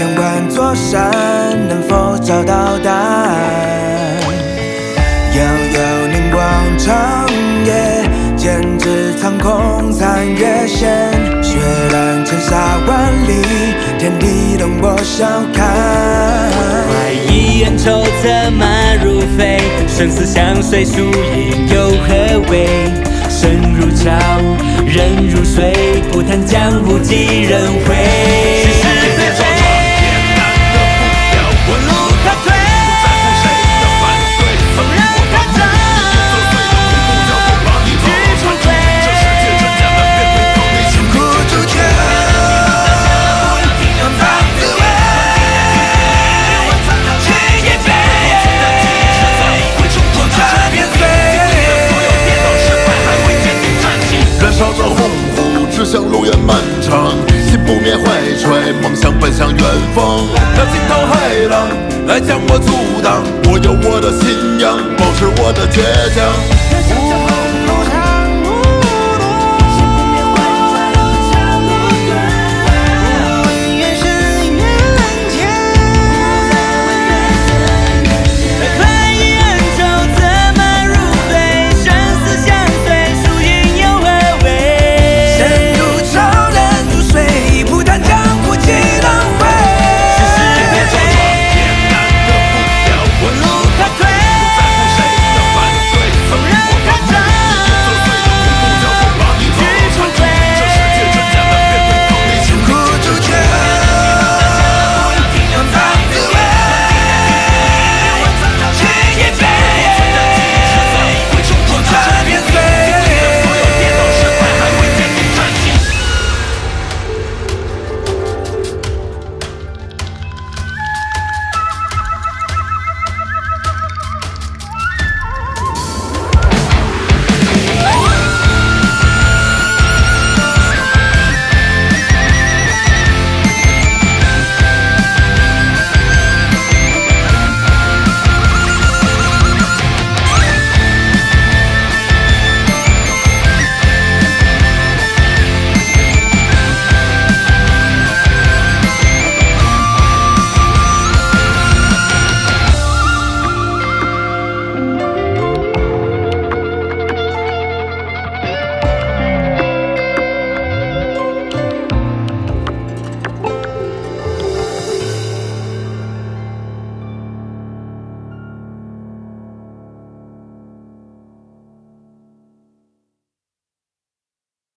千万座山，能否找到答案？遥遥凝望长夜，剑指苍空残月线。血染千沙万里，天地任我笑看。 怀疑恩仇策马如飞，生死相随，输赢又何为？生如潮，人如水，不谈江湖几人回。是是非非，我路可退，放任他走，去出轨。 辛苦铸就，让方滋味，千叶飞，不差变碎。 燃烧着红湖，指向路远漫长，心不灭怀揣，梦想奔向远方。那惊涛骇浪来将我阻挡，我有我的信仰，保持我的倔强。